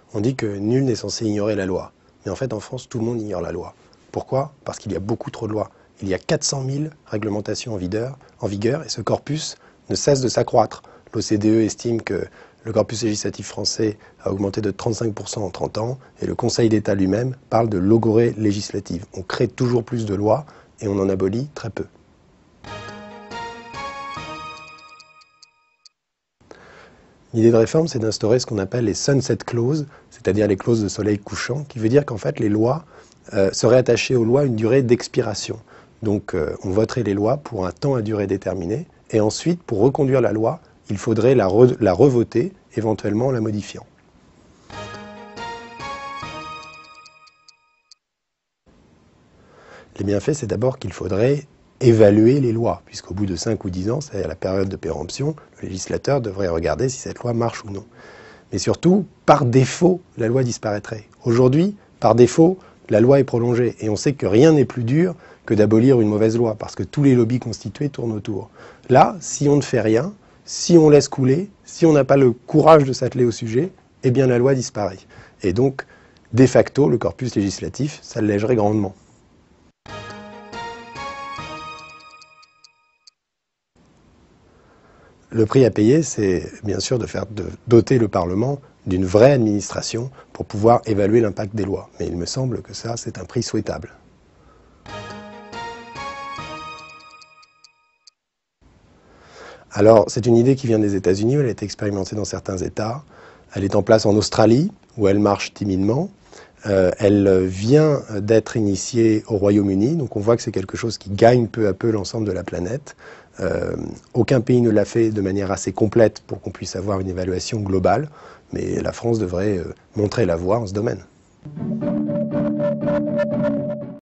On dit que nul n'est censé ignorer la loi. Mais en fait, en France, tout le monde ignore la loi. Pourquoi? Parce qu'il y a beaucoup trop de lois. Il y a 400 000 réglementations en vigueur et ce corpus ne cesse de s'accroître. L'OCDE estime que le corpus législatif français a augmenté de 35% en 30 ans et le Conseil d'État lui-même parle de logorrhée législative. On crée toujours plus de lois et on en abolit très peu. L'idée de réforme, c'est d'instaurer ce qu'on appelle les sunset clauses, c'est-à-dire les clauses de soleil couchant, qui veut dire qu'en fait les lois seraient attachées aux lois une durée d'expiration. Donc on voterait les lois pour un temps à durée déterminée, et ensuite, pour reconduire la loi, il faudrait la revoter, éventuellement en la modifiant. Les bienfaits, c'est d'abord qu'il faudrait évaluer les lois, puisqu'au bout de 5 ou 10 ans, c'est la période de péremption, le législateur devrait regarder si cette loi marche ou non. Mais surtout, par défaut, la loi disparaîtrait. Aujourd'hui, par défaut, la loi est prolongée, et on sait que rien n'est plus dur que d'abolir une mauvaise loi, parce que tous les lobbies constitués tournent autour. Là, si on ne fait rien, si on laisse couler, si on n'a pas le courage de s'atteler au sujet, eh bien la loi disparaît. Et donc, de facto, le corpus législatif s'allégerait grandement. Le prix à payer, c'est bien sûr de doter le Parlement d'une vraie administration pour pouvoir évaluer l'impact des lois. Mais il me semble que ça, c'est un prix souhaitable. Alors, c'est une idée qui vient des États-Unis, elle a été expérimentée dans certains États. Elle est en place en Australie, où elle marche timidement. Elle vient d'être initiée au Royaume-Uni, donc on voit que c'est quelque chose qui gagne peu à peu l'ensemble de la planète. Aucun pays ne l'a fait de manière assez complète pour qu'on puisse avoir une évaluation globale, mais la France devrait montrer la voie en ce domaine.